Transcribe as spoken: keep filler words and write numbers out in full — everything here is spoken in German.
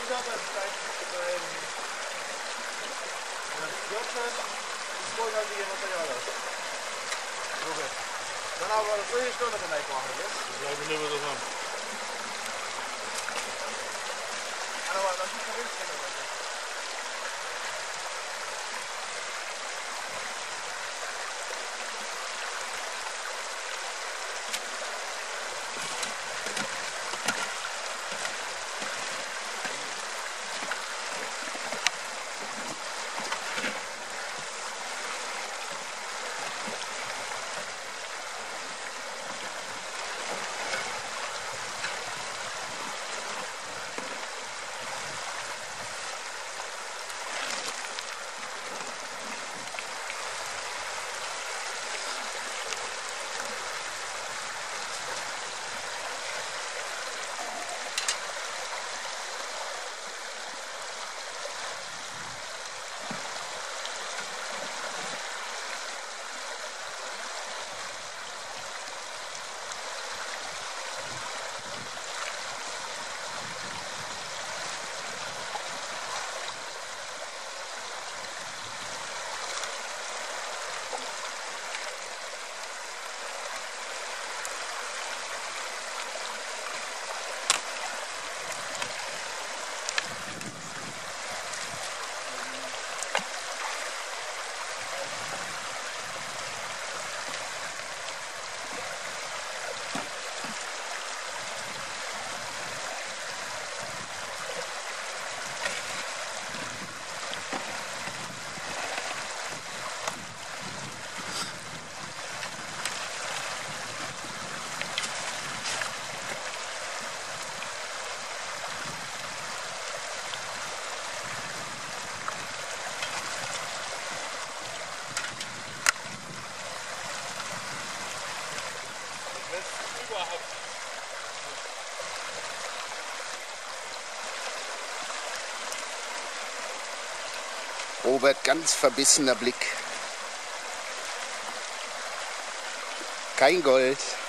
Wieder beim beim vierzehn ist vorhaltige Material aus. Robert. Dann haben wir das solche Stunde dann machen, gell? Das bleiben wir nicht zusammen. Aber das ist der Wildstände, oder? Robert, ganz verbissener Blick. Kein Gold.